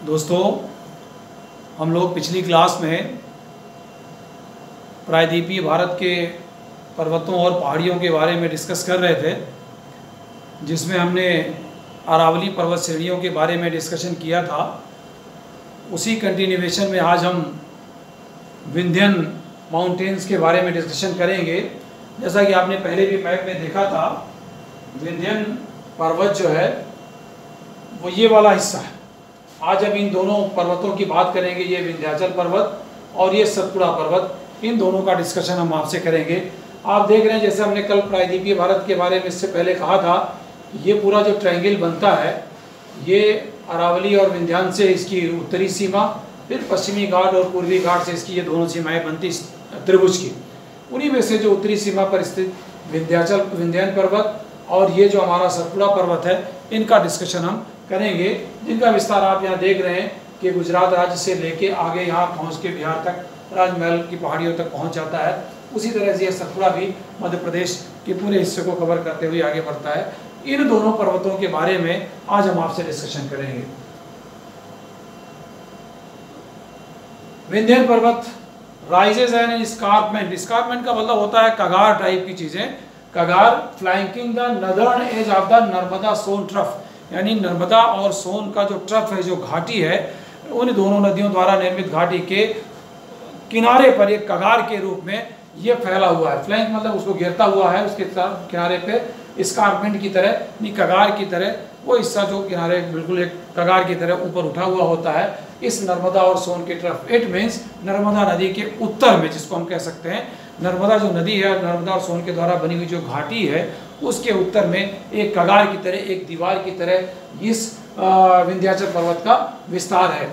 दोस्तों, हम लोग पिछली क्लास में प्रायद्वीपीय भारत के पर्वतों और पहाड़ियों के बारे में डिस्कस कर रहे थे, जिसमें हमने अरावली पर्वत श्रेणियों के बारे में डिस्कशन किया था। उसी कंटिन्यूएशन में आज हम विंध्यन माउंटेन्स के बारे में डिस्कशन करेंगे। जैसा कि आपने पहले भी मैप में देखा था, विंध्यन पर्वत जो है वो ये वाला हिस्सा है। आज हम इन दोनों पर्वतों की बात करेंगे, ये विंध्याचल पर्वत और ये सतपुड़ा पर्वत, इन दोनों का डिस्कशन हम आपसे करेंगे। आप देख रहे हैं, जैसे हमने कल प्रायद्वीपीय भारत के बारे में इससे पहले कहा था, ये पूरा जो ट्रायंगल बनता है, ये अरावली और विंध्यान से इसकी उत्तरी सीमा, फिर पश्चिमी घाट और पूर्वी घाट से इसकी ये दोनों सीमाएं बनती त्रिभुज की। उन्हीं में से जो उत्तरी सीमा पर स्थित विंध्यान पर्वत और ये जो हमारा सतपुड़ा पर्वत है, इनका डिस्कशन हम करेंगे, जिनका विस्तार आप यहाँ देख रहे हैं कि गुजरात राज्य से लेके आगे यहाँ पहुँच के बिहार तक, राजमहल की पहाड़ियों तक पहुँच जाता है। उसी तरह से यह सतपुड़ा भी मध्य प्रदेश के पूरे हिस्से को कवर करते हुए आगे बढ़ता है। इन दोनों पर्वतों के बारे में आज हम आपसे डिस्कशन करेंगे। विंध्यन पर्वत राइजेज एन एस्कार्पमेंट। एस्कार्पमेंट का मतलब होता है कगार टाइप की चीजें। कगार flanking the northern edge of the Narmada Son trough, यानी नर्मदा और सोन का जो ट्रफ है, जो घाटी है, उन दोनों नदियों द्वारा निर्मित घाटी के किनारे पर एक कगार के रूप में ये फैला हुआ है। फ्लैंक मतलब उसको घेरता हुआ है, उसके किनारे पे एस्कार्पमेंट की तरह, नहीं कगार की तरह, वो हिस्सा जो किनारे बिल्कुल एक कगार की तरह ऊपर उठा हुआ होता है, इस नर्मदा और सोन के तरफ। इट मीन्स नर्मदा नदी के उत्तर में, जिसको हम कह सकते हैं, नर्मदा जो नदी है, नर्मदा और सोन के द्वारा बनी हुई जो घाटी है, उसके उत्तर में एक कगार की तरह, एक दीवार की तरह इस विंध्याचल पर्वत का विस्तार है।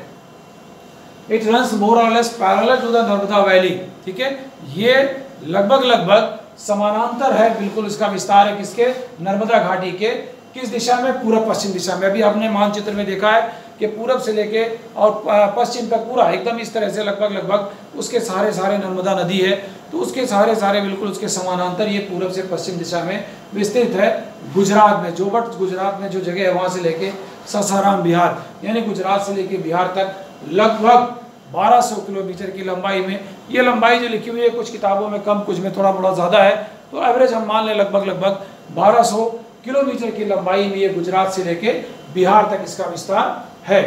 इट रन्स मोर और less parallel to the Narmada valley. ठीक है, ये लगभग समानांतर है, बिल्कुल इसका विस्तार है किसके? नर्मदा घाटी के। किस दिशा में? पूर्व पश्चिम दिशा में। अभी आपने मानचित्र में देखा है कि पूरब से लेके और पश्चिम तक पूरा एकदम इस तरह से लगभग उसके सारे नर्मदा नदी है, तो उसके सारे बिल्कुल उसके समानांतर ये पूरब से पश्चिम दिशा में विस्तृत है। गुजरात में, जोबट गुजरात में जो जगह है, वहाँ से लेके सासाराम बिहार, यानी गुजरात से लेके बिहार तक लगभग 1200 किलोमीटर की लंबाई में। ये लंबाई जो लिखी हुई है, कुछ किताबों में कम, कुछ में थोड़ा बड़ा ज़्यादा है, तो एवरेज हम मान लें लगभग 1200 किलोमीटर की लंबाई में ये गुजरात से लेके बिहार तक इसका विस्तार है।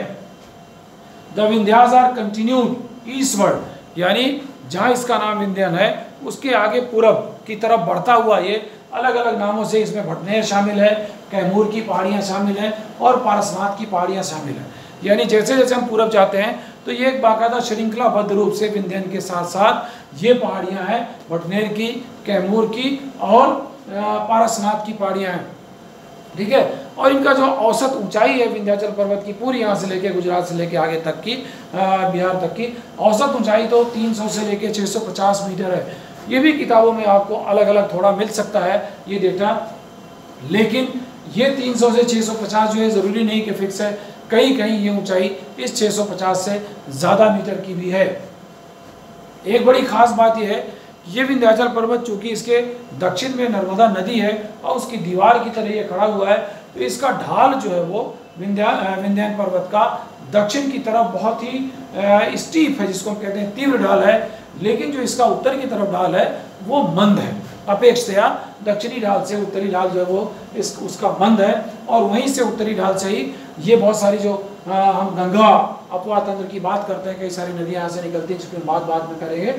The Vindhyas are continued eastward, यानी जहाँ इसका नाम विंध्यन है, उसके आगे पूरब की तरफ बढ़ता हुआ ये अलग अलग नामों से, इसमें भटनेर शामिल है, कैमूर की पहाड़ियाँ शामिल हैं और पारसनाथ की पहाड़ियाँ शामिल हैं। यानी जैसे जैसे हम पूरब जाते हैं, तो ये एक बाकायदा श्रृंखलाबद्ध रूप से विंध्यन के साथ साथ ये पहाड़ियाँ हैं, भटनेर की, कैमूर की और पारसनाथ की पहाड़ियाँ हैं। ठीक है, और इनका जो औसत ऊंचाई है विंध्याचल पर्वत की, पूरी यहाँ से लेके गुजरात से लेके आगे तक की, बिहार तक की औसत ऊंचाई तो 300 से लेके 650 मीटर है। ये भी किताबों में आपको अलग अलग थोड़ा मिल सकता है ये डेटा, लेकिन ये 300 से 650 जो है ज़रूरी नहीं कि फिक्स है, कहीं कहीं ये ऊंचाई इस 650 से ज़्यादा मीटर की भी है। एक बड़ी खास बात यह है, ये विंध्याचल पर्वत चूंकि इसके दक्षिण में नर्मदा नदी है और उसकी दीवार की तरह ये खड़ा हुआ है, तो इसका ढाल जो है वो विंध्यान पर्वत का दक्षिण की तरफ बहुत ही स्टीप है, जिसको हम कहते हैं तीव्र ढाल है, लेकिन जो इसका उत्तर की तरफ ढाल है वो मंद है। अपेक्षया दक्षिणी ढाल से उत्तरी ढाल जो है वो उसका मंद है, और वहीं से उत्तरी ढाल से ही ये बहुत सारी जो हम गंगा अपवा तंत्र की बात करते हैं, कई सारी नदियाँ यहाँ से निकलती हैं, जिसकी बात बाद में करेंगे।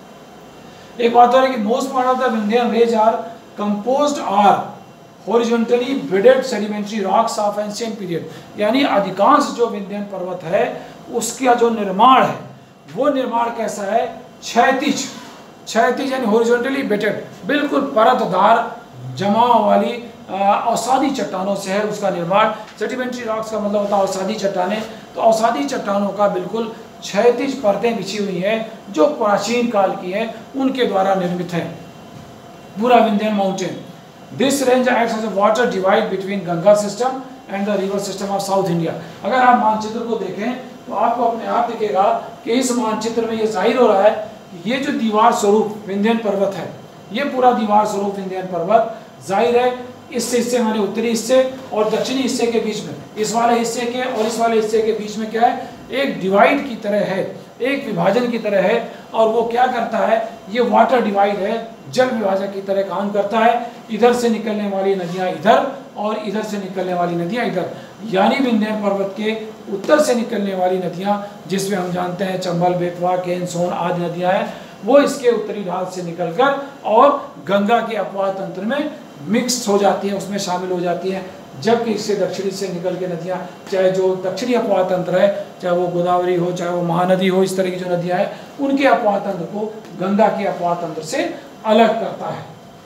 एक बात और है कि most part of the Vindhyan range are composed are horizontally bedded sedimentary rocks of ancient period, यानी अधिकांश जो विंध्यन पर्वत है उसका जो निर्माण है वो निर्माण कैसा है? क्षैतिज यानी हॉरिजॉन्टली बेडेड, बिल्कुल परतदार जमाव वाली अवसादी चट्टानों से है उसका निर्माण। सेडिमेंट्री रॉक्स का मतलब होता है अवसादी चट्टानें, तो अवसादी चट्टानों का बिल्कुल क्षैतिज परतें बिछी हुई हैं जो प्राचीन काल की हैं, उनके द्वारा निर्मित है पूरा Vindhyan mountain. This range acts as a water divide between Ganga system and the river system of south India. अगर आप मानचित्र को देखें तो आपको अपने आप दिखेगा कि इस मानचित्र में ये जाहिर हो रहा है कि ये जो दीवार स्वरूप विंध्यन पर्वत है, ये पूरा दीवार स्वरूप विंध्यन पर्वत जाहिर है इस हिस्से माने उत्तरी हिस्से और दक्षिणी हिस्से के बीच में, इस वाले हिस्से के और इस वाले हिस्से के बीच में क्या है? एक डिवाइड की तरह है, एक विभाजन की तरह है। और वो क्या करता है, ये वाटर डिवाइड है, जल विभाजक की तरह काम करता है। इधर से निकलने वाली नदियाँ इधर और इधर से निकलने वाली नदियाँ इधर, यानी विंध्य पर्वत के उत्तर से निकलने वाली नदियाँ, जिसमें हम जानते हैं चंबल, बेतवा, केन, सोन आदि नदियाँ हैं, वो इसके उत्तरी ढाल से निकलकर और गंगा के अपवाह तंत्र में मिक्स हो जाती हैं, उसमें शामिल हो जाती हैं। जबकि इससे दक्षिणी से निकल के नदियाँ, चाहे जो दक्षिणी अपवाह तंत्र है, चाहे वो गोदावरी हो, चाहे वो महानदी हो, इस तरह की जो नदियाँ हैं, उनके अपवाह तंत्र को गंगा के अपवाह तंत्र से अलग करता है।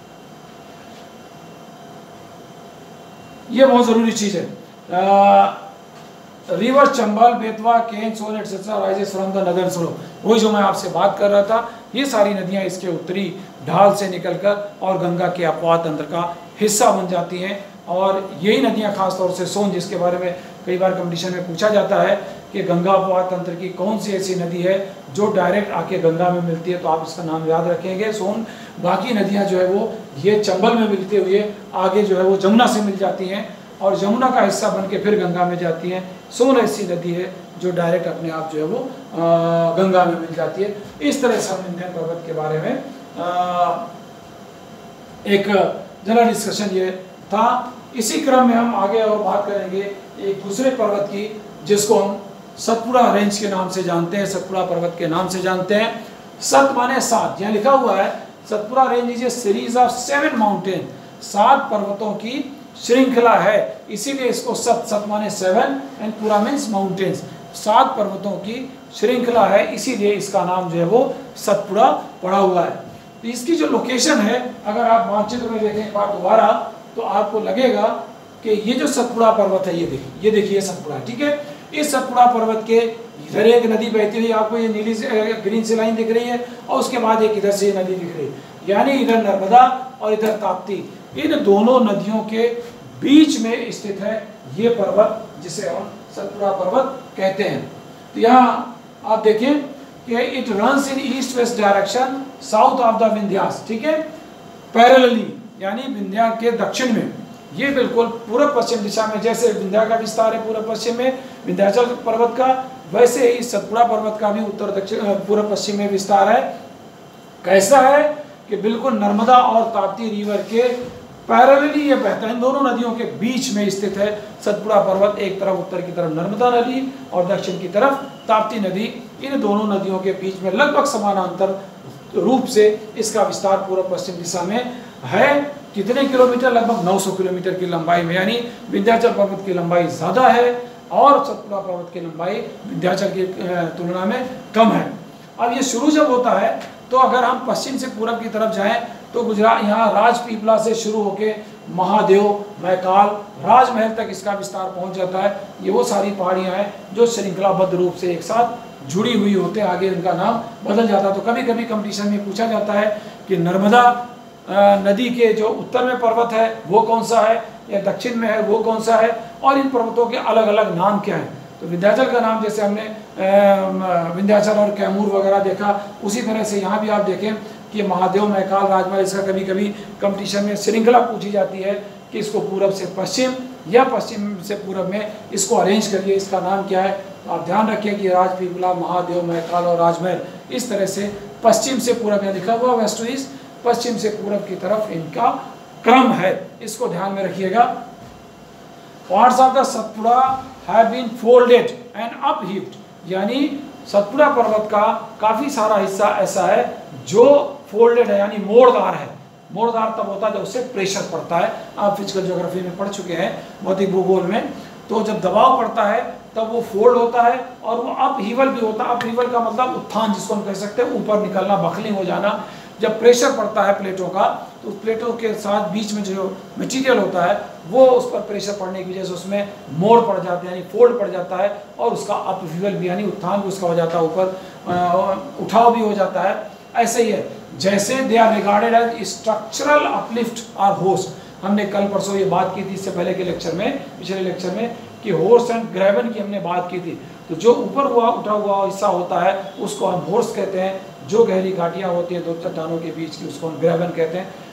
ये बहुत जरूरी चीज है। River Chambal, Betwa, Ken, Son etcetera rises from the northern slope, वही जो मैं आपसे बात कर रहा था, ये सारी नदियां इसके उत्तरी ढाल से निकलकर और गंगा के अपवाह तंत्र का हिस्सा बन जाती हैं। और यही नदियां खासतौर से सोन, जिसके बारे में कई बार कंपटीशन में पूछा जाता है कि गंगा अपवाह तंत्र की कौन सी ऐसी नदी है जो डायरेक्ट आके गंगा में मिलती है, तो आप इसका नाम याद रखेंगे सोन। बाकी नदियां जो है वो ये चंबल में मिलते हुए आगे जो है वो जमुना से मिल जाती हैं और जमुना का हिस्सा बन के फिर गंगा में जाती हैं। सोन ऐसी नदी है जो डायरेक्ट अपने आप जो है वो गंगा में मिल जाती है। इस तरह से हम विंध्य पर्वत के बारे में एक जनरल डिस्कशन ये था। इसी क्रम में हम आगे और बात करेंगे एक दूसरे पर्वत की, जिसको हम सतपुड़ा रेंज के नाम से जानते हैं, सतपुड़ा पर्वत के नाम से जानते हैं। सत माने 7, यहाँ लिखा हुआ है Satpura range is a series of 7 mountain, 7 पर्वतों की श्रृंखला है, इसीलिए इसको सत माने 7 एंड पुरा मीन्स माउंटेन्स, 7 पर्वतों की श्रृंखला है, इसीलिए इसका नाम जो है वो सतपुड़ा पड़ा हुआ है। तो इसकी जो लोकेशन है, अगर आप मानचित्र में देखें एक बार दोबारा, तो आपको लगेगा कि ये जो सतपुड़ा पर्वत है, ये देखिए सतपुड़ा, ठीक है। इस सतपुड़ा पर्वत के इधर एक नदी बहती हुई आपको ये नीली से ग्रीन से लाइन दिख रही है, और उसके बाद एक इधर से नदी दिख रही है, यानी इधर नर्मदा और इधर ताप्ती। इन दोनों नदियों के बीच में स्थित है ये पर्वत, जिसे हम सतपुड़ा पर्वत कहते हैं। तो यहाँ आप देखें कि it runs in east west direction south of the Vindhyas, ठीक है, पैरेलली, यानी विंध्या के दक्षिण में। ये बिल्कुल पूर्व पश्चिम दिशा में, जैसे विंध्या का विस्तार है पूर्व पश्चिम में विंध्याचल पर्वत का, वैसे ही सतपुड़ा पर्वत का भी उत्तर दक्षिण पूर्व पश्चिम में विस्तार है। कैसा है कि बिल्कुल नर्मदा और ताप्ती रिवर के पैरेलली ये बहता है, इन दोनों नदियों के बीच में स्थित है सतपुड़ा पर्वत। एक तरफ उत्तर की तरफ नर्मदा नदी और दक्षिण की तरफ ताप्ती नदी, इन दोनों नदियों के बीच में लगभग समानांतर रूप से इसका विस्तार पूर्व पश्चिम दिशा में है। कितने किलोमीटर? लगभग 900 किलोमीटर की लंबाई में, यानी विंध्याचल पर्वत की लंबाई ज़्यादा है और सतपुड़ा पर्वत की लंबाई विंध्याचल की तुलना में कम है। अब ये शुरू जब होता है, तो अगर हम पश्चिम से पूरब की तरफ जाएं तो गुजरात, यहाँ राजपीपला से शुरू होके महादेव, मैकाल, राजमहल तक इसका विस्तार पहुँच जाता है। ये वो सारी पहाड़ियाँ हैं जो श्रृंखलाबद्ध रूप से एक साथ जुड़ी हुई होते हैं, आगे इनका नाम बदल जाता है। तो कभी कभी कंपटीशन में पूछा जाता है कि नर्मदा नदी के जो उत्तर में पर्वत है वो कौन सा है, या दक्षिण में है वो कौन सा है, और इन पर्वतों के अलग अलग नाम क्या हैं। तो विंध्याचल का नाम, जैसे हमने विंध्याचल और कैमूर वगैरह देखा, उसी तरह से यहाँ भी आप देखें कि महादेव, मैकाल, राजमहल, इसका कभी कभी कंपटीशन में श्रृंखला पूछी जाती है कि इसको पूरब से पश्चिम या पश्चिम से पूरब में इसको अरेंज करिए, इसका नाम क्या है। तो आप ध्यान रखिए कि राजपीपला, महादेव, मैकाल और राजमहल, इस तरह से पश्चिम से पूरब, यहाँ लिखा हुआ वेस्ट टू ईस्ट, पश्चिम से पूरब की तरफ इनका क्रम है, इसको ध्यान में रखिएगा। Parts of the Satpura have been folded and upheaved, यानी सतपुड़ा पर्वत का काफी सारा हिस्सा ऐसा है जो फोल्डेड है, यानी मोड़दार है। मोड़दार तब होता है जब उससे प्रेशर पड़ता है। आप फिजिकल ज्योग्राफी में पढ़ चुके हैं, भौतिक भूगोल में। तो जब दबाव पड़ता है तब वो फोल्ड होता है और वो अपहीवल भी होता है। अपहीवल का मतलब उत्थान, जिसको हम कह सकते हैं ऊपर निकलना, बखलिंग हो जाना। जब प्रेशर पड़ता है प्लेटों का, तो उस प्लेटों के साथ बीच में जो मटेरियल होता है वो उस पर प्रेशर पड़ने की वजह से उसमें मोड़ पड़ जाते हैं, यानी फोल्ड पड़ जाता है, और उसका अपहीवल भी, यानी उत्थान भी उसका हो जाता है, ऊपर उठाव भी हो जाता है। ऐसे ही है जैसे they are regarded as structural uplift और होर्स। हमने कल परसों ये बात की थी, इससे पहले के लेक्चर में, पिछले लेक्चर में, कि होर्स एंड ग्रेवन की हमने बात की थी। तो जो ऊपर हुआ उठा हुआ हिस्सा होता है उसको हम होर्स कहते हैं, जो गहरी घाटियाँ होती हैं दो चट्टानों के बीच की उसको हम ग्रेवन कहते हैं।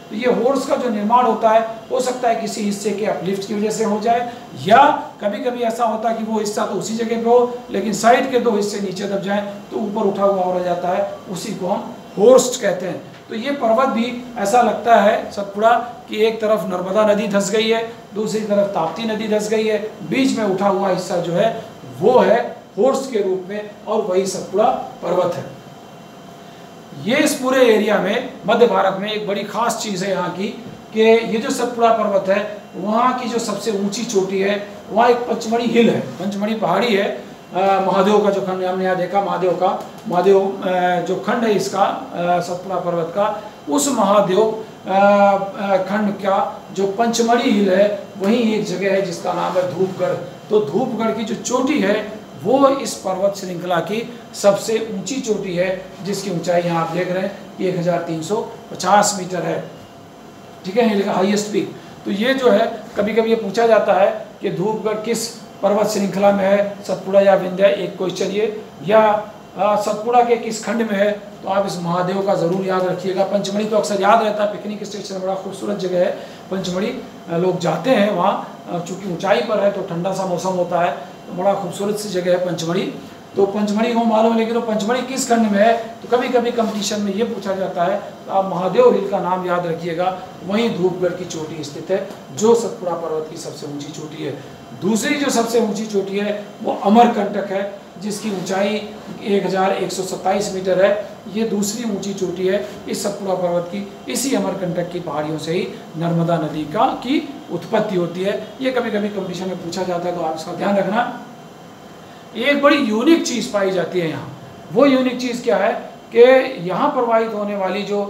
तो ये होर्स का जो निर्माण होता है हो सकता है किसी हिस्से के अपलिफ्ट की वजह से हो जाए, या कभी कभी ऐसा होता है कि वो हिस्सा तो उसी जगह पे हो लेकिन साइड के दो हिस्से नीचे दब जाएं तो ऊपर उठा हुआ हो रह जाता है, उसी को हम होर्स्ट कहते हैं। तो ये पर्वत भी ऐसा लगता है सतपुड़ा कि एक तरफ नर्मदा नदी धंस गई है, दूसरी तरफ ताप्ती नदी धंस गई है, बीच में उठा हुआ हिस्सा जो है वो है होर्स्ट के रूप में, और वही सतपुड़ा पर्वत है। ये इस पूरे एरिया में मध्य भारत में एक बड़ी खास चीज़ है यहाँ की कि ये जो सतपुड़ा पर्वत है वहाँ की जो सबसे ऊंची चोटी है वहाँ एक पंचमढ़ी हिल है, पंचमढ़ी पहाड़ी है। महादेव का जो खंड हमने यहाँ देखा, महादेव जो खंड है इसका सतपुड़ा पर्वत का, उस महादेव खंड का जो पंचमढ़ी हिल है वहीं एक जगह है जिसका नाम है धूपगढ़। तो धूपगढ़ की जो चोटी है वो इस पर्वत श्रृंखला की सबसे ऊंची चोटी है, जिसकी ऊंचाई यहाँ आप देख रहे हैं कि 1350 मीटर है। ठीक है, ये लिखा हाईएस्ट पीक। तो ये जो है कभी कभी ये पूछा जाता है कि धूपगढ़ किस पर्वत श्रृंखला में है, सतपुड़ा या विंध्य, एक क्वेश्चन ये, या सतपुड़ा के किस खंड में है, तो आप इस महादेव का ज़रूर याद रखिएगा। पंचमढ़ी तो अक्सर याद रहता है, पिकनिक स्टेशन बड़ा खूबसूरत जगह है पंचमढ़ी, लोग जाते हैं वहाँ, चूँकि ऊंचाई पर है तो ठंडा सा मौसम होता है, तो बड़ा खूबसूरत सी जगह है पंचमढ़ी। तो पंचमढ़ी को मालूम है, लेकिन तो पंचमढ़ी किस खंड में है, तो कभी कभी कंपटीशन में ये पूछा जाता है, तो आप महादेव हिल का नाम याद रखिएगा, वहीं धूपगढ़ की चोटी स्थित है जो सतपुड़ा पर्वत की सबसे ऊंची चोटी है। दूसरी जो सबसे ऊंची चोटी है वो अमरकंटक है, जिसकी ऊंचाई 1127 मीटर है। ये दूसरी ऊंची चोटी है इस सतपुड़ा पर्वत की। इसी अमरकंटक की पहाड़ियों से ही नर्मदा नदी की उत्पत्ति होती है। ये कभी कभी कंपटीशन में पूछा जाता है, तो आप इसका ध्यान रखना। एक बड़ी यूनिक चीज़ पाई जाती है यहाँ, वो यूनिक चीज़ क्या है कि यहाँ प्रवाहित होने वाली जो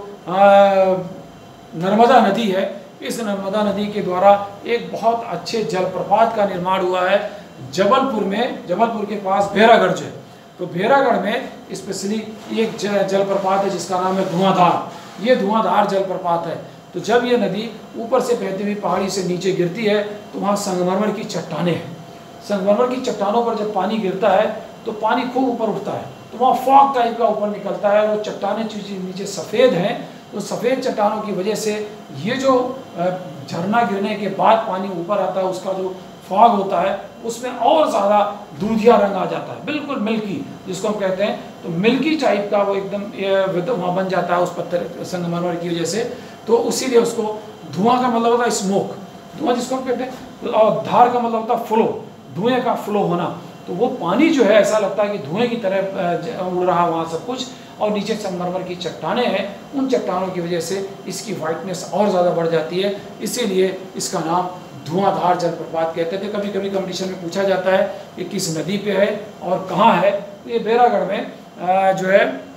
नर्मदा नदी है, इस नर्मदा नदी के द्वारा एक बहुत अच्छे जलप्रपात का निर्माण हुआ है जबलपुर में। जबलपुर के पास भेरागढ़ है, तो भेरागढ़ में स्पेशली एक जलप्रपात है जिसका नाम है धुआंधार। ये धुआंधार जलप्रपात है। तो जब ये नदी ऊपर से बहती हुई पहाड़ी से नीचे गिरती है तो वहाँ संगमरमर की चट्टानें हैं। संगमरमर की चट्टानों पर जब पानी गिरता है तो पानी खूब ऊपर उठता है, तो वहाँ फॉग टाइप का ऊपर निकलता है। वो चट्टानें नीचे सफ़ेद हैं, तो सफ़ेद चट्टानों की वजह से ये जो झरना गिरने के बाद पानी ऊपर आता है, उसका जो फॉग होता है उसमें और ज़्यादा दूधिया रंग आ जाता है, बिल्कुल मिल्की जिसको हम कहते हैं। तो मिल्की टाइप का वो एकदम वहाँ बन जाता है उस पत्थर संगमरमर की वजह से। तो उसीलिए उसको धुआं का मतलब होता है स्मोक, धुआं जिसको हम कहते हैं, और धार का मतलब होता है फ्लो, धुएं का फ्लो होना। तो वो पानी जो है ऐसा लगता है कि धुएं की तरह उड़ रहा वहाँ सब कुछ, और नीचे संगमरमर की चट्टानें हैं, उन चट्टानों की वजह से इसकी वाइटनेस और ज़्यादा बढ़ जाती है, इसीलिए इसका नाम धुआंधार जलप्रपात कहते थे। कभी कभी कंपटीशन में पूछा जाता है कि किस नदी पे है और कहाँ है, तो ये भेरागढ़ में जो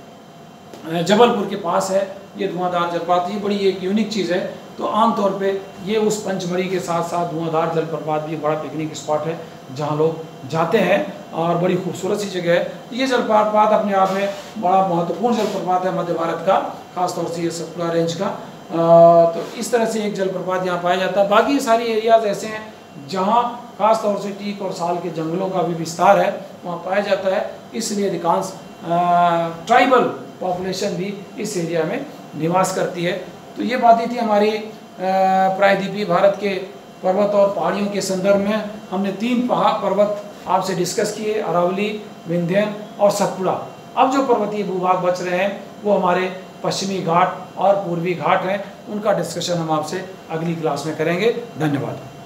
है जबलपुर के पास है ये धुआंधार जलप्रपात। ये बड़ी एक यूनिक चीज़ है। तो आमतौर पे ये उस पंचमढ़ी के साथ साथ धुआंधार जलप्रपात भी बड़ा पिकनिक स्पॉट है जहाँ लोग जाते हैं और बड़ी खूबसूरत सी जगह है। ये जलप्रपात अपने आप में बड़ा महत्वपूर्ण जलप्रपात है मध्य भारत का, खासतौर से ये सतपुड़ा रेंज का। तो इस तरह से एक जलप्रपात यहाँ पाया जाता है। बाकी सारी एरियाज़ ऐसे हैं जहाँ खास तौर से टीक और साल के जंगलों का भी विस्तार है, वहाँ पाया जाता है। इसलिए अधिकांश ट्राइबल पॉपुलेशन भी इस एरिया में निवास करती है। तो ये बातें थी हमारी प्रायद्वीपीय भारत के पर्वत और पहाड़ियों के संदर्भ में। हमने 3 पर्वत आपसे डिस्कस किए, अरावली, विंध्यन और सतपुड़ा। अब जो पर्वतीय भूभाग बच रहे हैं वो हमारे पश्चिमी घाट और पूर्वी घाट हैं। उनका डिस्कशन हम आपसे अगली क्लास में करेंगे। धन्यवाद।